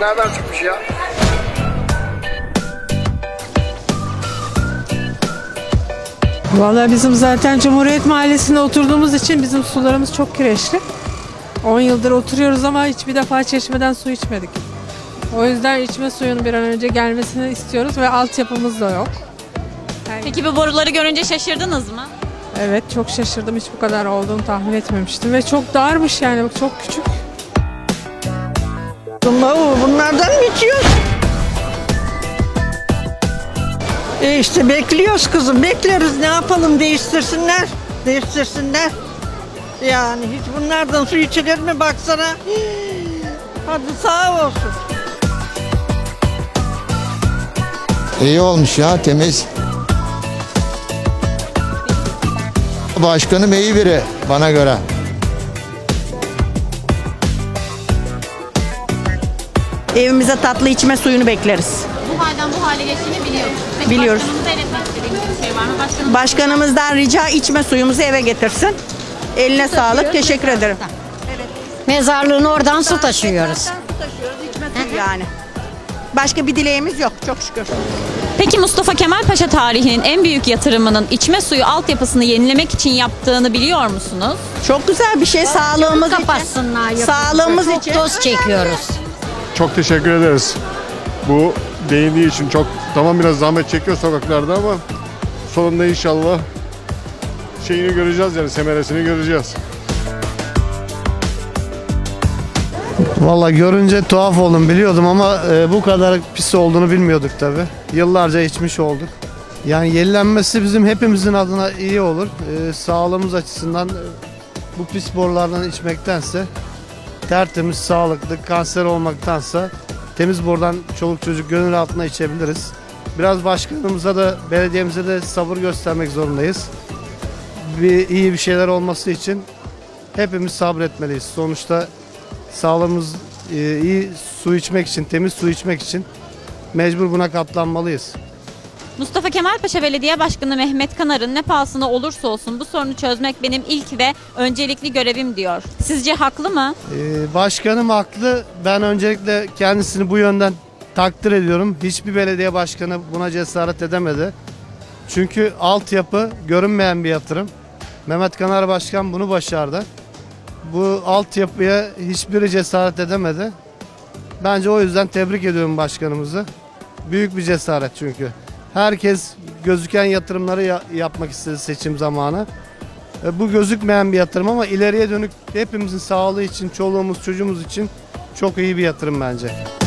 nereden çıkmış ya? Vallahi bizim zaten Cumhuriyet Mahallesi'nde oturduğumuz için bizim sularımız çok kireçli. 10 yıldır oturuyoruz ama hiçbir defa çeşmeden su içmedik. O yüzden içme suyunun bir an önce gelmesini istiyoruz ve altyapımız da yok. Peki bu boruları görünce şaşırdınız mı? Evet, çok şaşırdım. Hiç bu kadar olduğunu tahmin etmemiştim ve çok darmış, yani bak, çok küçük. Bunlardan mı içiyoruz? İşte bekliyoruz kızım, bekleriz. Ne yapalım, değiştirsinler. Değiştirsinler. Yani hiç bunlardan su içilir mi baksana. Hadi sağ olsun. İyi olmuş ya, temiz. Başkanım iyi biri bana göre. Evimize tatlı içme suyunu bekleriz. Bu halden bu hale geçtiğini biliyoruz. Peki Biliyoruz. başkanımıza iletmek istediğiniz bir şey var mı? Başkanımızdan rica içme suyumuzu eve getirsin. Eline sağlık, teşekkür ederim. Mezarlığın oradan su taşıyoruz. Su taşıyoruz, içme suyu yani. Başka bir dileğimiz yok, çok şükür. Peki Mustafa Kemal Paşa tarihinin en büyük yatırımının içme suyu altyapısını yenilemek için yaptığını biliyor musunuz? Çok güzel bir şey, sağlığımız için. Kapatsınlar. Sağlığımız Çok için. toz çekiyoruz. Çok teşekkür ederiz. Bu değindiği için çok, tamam biraz zahmet çekiyor sokaklarda ama sonunda inşallah şeyini göreceğiz, yani semeresini göreceğiz. Vallahi görünce tuhaf oldum, biliyordum ama bu kadar pis olduğunu bilmiyorduk tabi. Yıllarca içmiş olduk. Yani yenilenmesi bizim hepimizin adına iyi olur. Sağlığımız açısından bu pis borulardan içmektense tertemiz, sağlıklı, kanser olmaktansa temiz borudan çoluk çocuk gönül rahatına içebiliriz. Biraz başkanımıza da belediyemize de sabır göstermek zorundayız. İyi bir şeyler olması için hepimiz sabretmeliyiz. Sonuçta sağlığımız iyi su içmek için, temiz su içmek için mecbur buna katlanmalıyız. Mustafa Kemal Paşa Belediye Başkanı Mehmet Kanar'ın ne pahasına olursa olsun bu sorunu çözmek benim ilk ve öncelikli görevim diyor. Sizce haklı mı? Başkanım haklı. Ben öncelikle kendisini bu yönden takdir ediyorum. Hiçbir belediye başkanı buna cesaret edemedi. Çünkü altyapı görünmeyen bir yatırım. Mehmet Kanar Başkan bunu başardı. Bu altyapıya hiçbiri cesaret edemedi. Bence o yüzden tebrik ediyorum başkanımızı. Büyük bir cesaret çünkü. Herkes gözüken yatırımları yapmak istedi seçim zamanı. Bu gözükmeyen bir yatırım ama ileriye dönük hepimizin sağlığı için, çoluğumuz çocuğumuz için çok iyi bir yatırım bence.